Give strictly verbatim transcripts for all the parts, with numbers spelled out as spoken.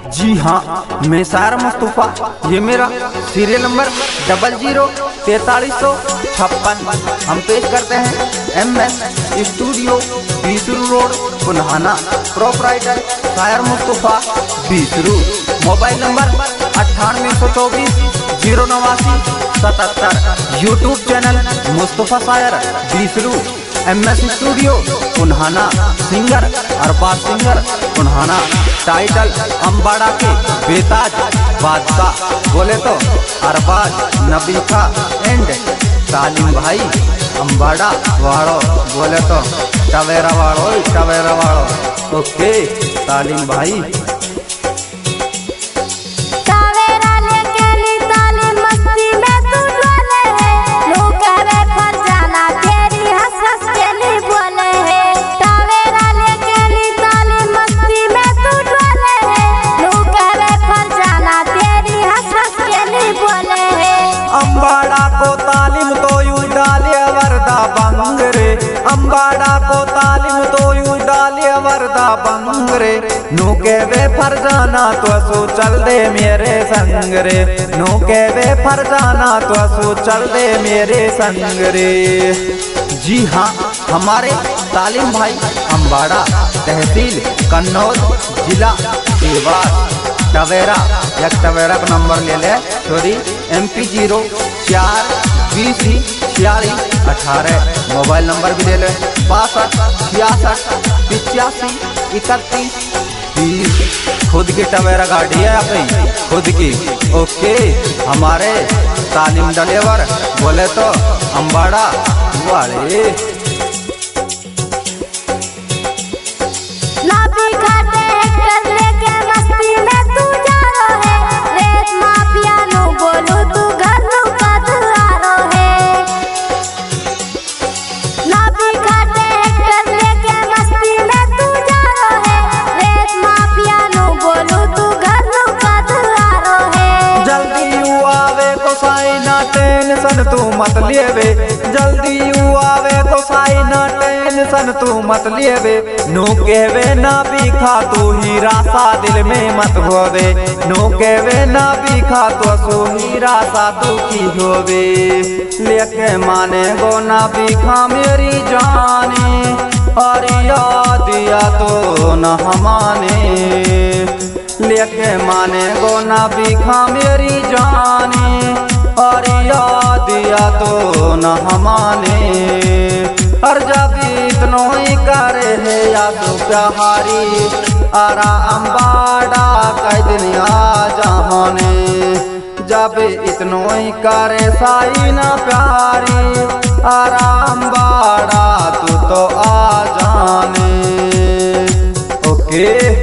जी हाँ, मैं सारा मुस्तफा। ये मेरा सीरियल नंबर डबल जीरो तैतालीस सौ छप्पन। हम पेश करते हैं M S studio Bisru road Punhana. Proprietor Sayar Mustafa Bisru. Mobile number अट्ठानवे सौ चौबीस जीरो नवासी सतहत्तर। YouTube channel Mustafa Sayar Bisru. M S studio Punhana. Singer Arbaz singer Punhana. Title Ambada के बेताज बादशाह। बोले तो अरबाज नबीखा एंड तालिम भाई अम्बाड़ा वाड़ो। बोले तो टवेरा वाड़ो टवेरा वाड़ो। ओके तालिम भाई। अम्बाड़ा को तालिम तो यू डालिया वरदा बंगरे। अम्बाड़ा को तालिम तो यू डालिया वरदा बंगरे। नू के वे फरजाना तो सो चल दे मेरे संग रे। नू के वे फरजाना तो सो चल दे मेरे संग रे। जी हाँ, हमारे तालिम भाई अम्बाड़ा तहसील कन्नौज जिला देवास। टवेरा एक टवेरा का नंबर ले ले सॉरी एम पी जीरो चार बीस छियालीस अठारह। मोबाइल नंबर भी ले ले बासठ छियासठ पिचासी इकतीस बीस। खुद की टवेरा गाड़ी है अपनी खुद की। ओके हमारे तालिम डलेवर बोले तो अम्बाड़ा वाले। टेंशन तू मत लेवे जल्दी यू आवे तो साई ना टेंशन तू मत लेवे। नो कहवे ना बीखा तू हीरा सा दिल में मत होवे। नो कहवे ना बीखा तो सो हीरा सा तू की होवे। लेके माने गो ना बीखा मेरी जाने और याद दिया तो न हमाने। लेके माने गो ना बीखा मेरी जाने और याद दिया तो न हमाने। और जब इतनो ही करे है या तो प्यारी आरा अम्बाड़ा कई दिन आ जहाने। जब इतनो ही करे साई न प्यारी आरा अम्बाड़ा तू तो आ जाने। ओके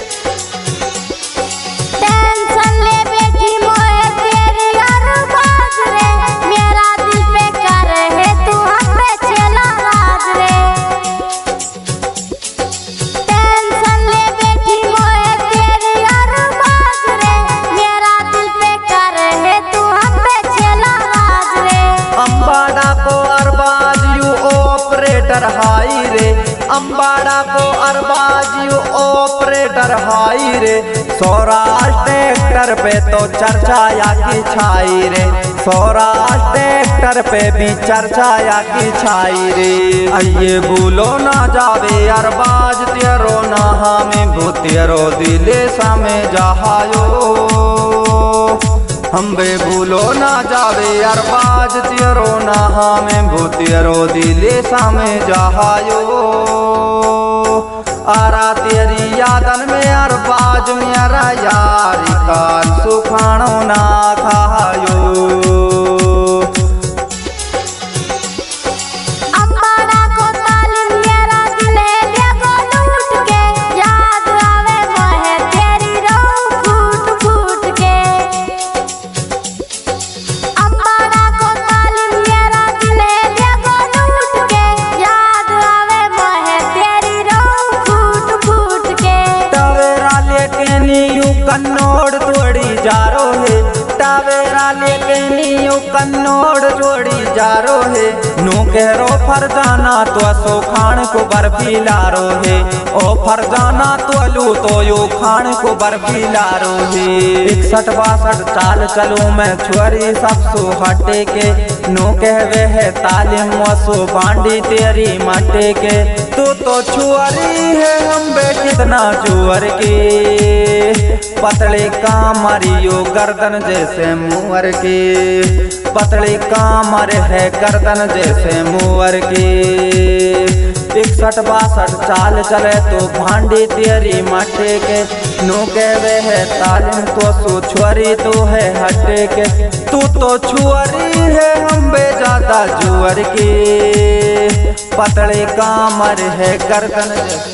हाई रे। अम्बाड़ा को अरबाज यू ऑपरेटर हाई रे। स्वराज ट्रैक्टर पे तो चर्चा या की छाई रे। स्वराज ट्रैक्टर पे भी चर्चा या की छाई रे। आइए भूलो ना जावे अरबाज तेरो ना हमें भूतेरो दिले सामे जहायो। हम बे भूलो ना जावे अरबाज तेरो ना हमें भूतेरो दिले सामे जहायो। आरा तेरी यादन में अरबाज मेरा यारी काल सुखाणो ना खायो। कन्नौड़ तोड़ी जारो है टवेरा लेके नीयू कन्नौड़ जोड़ी जारो है नू कहो फरजाना तो सो खान को बर्फी लारो है ओ फरजाना तो लू तो यो खान को बर्फी लारो है इकसठ बासठ चाल चलू मैं छुरी सब सो हटे के नू कहवे है तालीम वसो बांडी तेरी मटे के तू तो छुअरी है हम बे कितना चुअर के पतले कामरियो गर्दन जैसे मुअर के पतले कामर है गर्दन जैसे मुअर के इकसठ बासठ चाल चले तो भांडी तेरी मटे के नो कहवे है तालीम तो सो छुअरी तो है हटे के तू तो छुअरी है हम बे ज्यादा जुअर के पतले कामर है गर्दन जैसे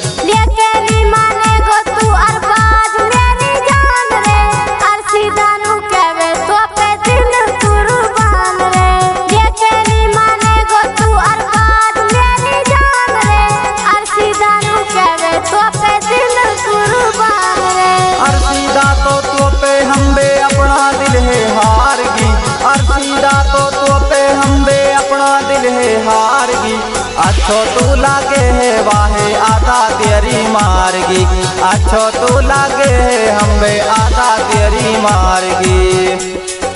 हारगी अच्छो तू लागे है वाहे आधा तेरी मारगी अच्छो तू लागे है हम बे आधा तेरी मारगी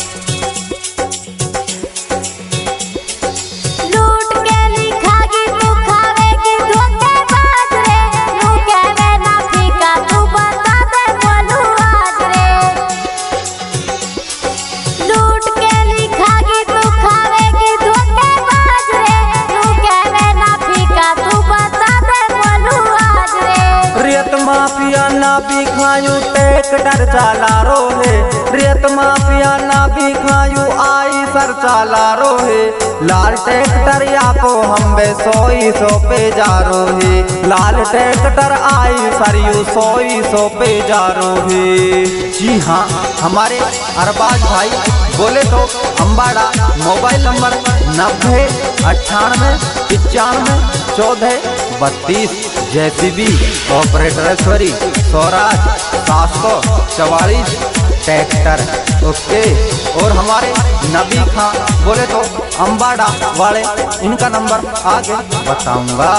माफिया ना भी खायू ट्रैक्टर चाला रो है रेत माफिया ना भी खायू आई सर चाला रो है लाल ट्रैक्टर या को हम बे सोई सो पे जा रो है लाल ट्रैक्टर आई सर यू सोई सो पे जा रो है जी हाँ हमारे अरबाज भाई बोले तो अम्बाड़ा मोबाइल नंबर नब्बे अट्ठानवे पचानवे चौदह बत्तीस जेसीबी ऑपरेटरेश्वरी स्वराज सात सौ चवालीस ट्रैक्टर ओके। और हमारे नबी खां बोले तो अम्बाड़ा वाले इनका नंबर आगे बताऊंगा।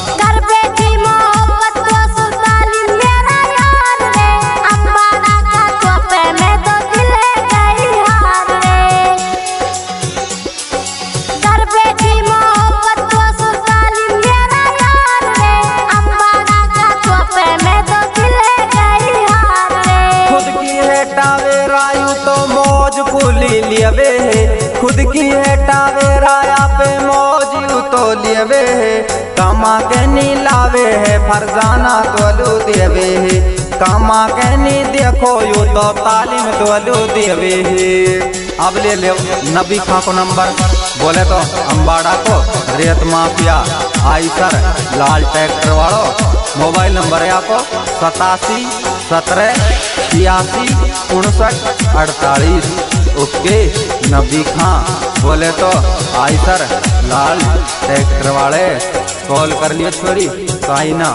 खुद की है टावेराया पे मौज तो लियवे है कामा के नी लावे है फरजाना तो लू देवे है कामा के नी देखो यू तो तालीम तो लू देवे है। अब ले ले नबी खां को नंबर बोले तो अम्बाड़ा को रेत माफिया आईसर लाल ट्रैक्टर वालों मोबाइल नंबर है आपको सतासी सत्रह छियासी उनसठ अड़तालीस ओके। नबी खां बोले तो आईसर लाल ट्रैक्टर वाले कॉल कर लियो छोरी काई ना।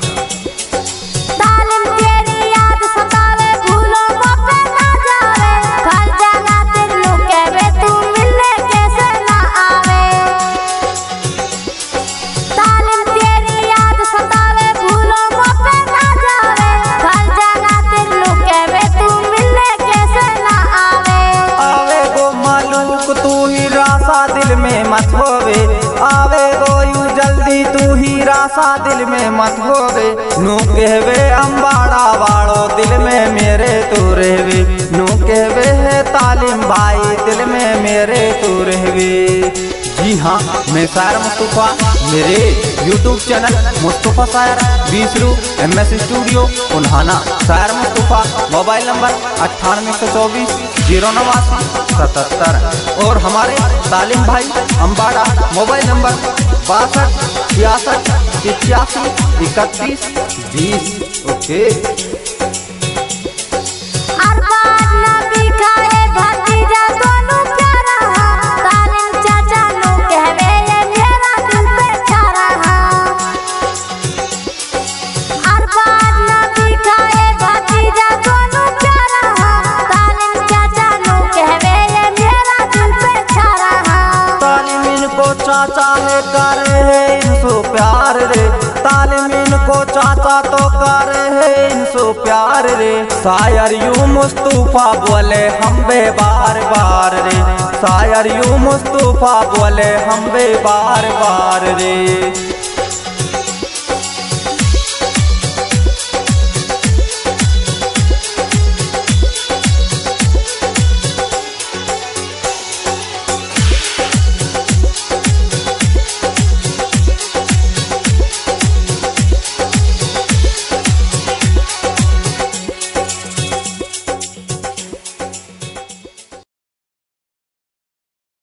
दिल में मत होवे आवे गो यू जल्दी तू ही रासा दिल में मत होवे नू कहवे अम्बाड़ा वालो दिल में मेरे तू रहवे नू कहवे है तालीम भाई दिल में मेरे तू रहवे। जी हाँ मैं शायर मुस्तफा मेरे YouTube channel Mustafa Shayar Bisru M S studio उन्हाना शायर मुस्तफा मोबाइल नंबर अट्ठानवे सौ चौबीस जीरो नवासी सतहत्तर और हमारे तालीम भाई अम्बाड़ा मोबाइल नंबर बासठ छियासठ पिचासी इकतीस बीस ओके। बार रे। शायर यूं मुस्तफा बोले हम बे बार बार रे। शायर यूं मुस्तफा बोले हम बे बार बार रे।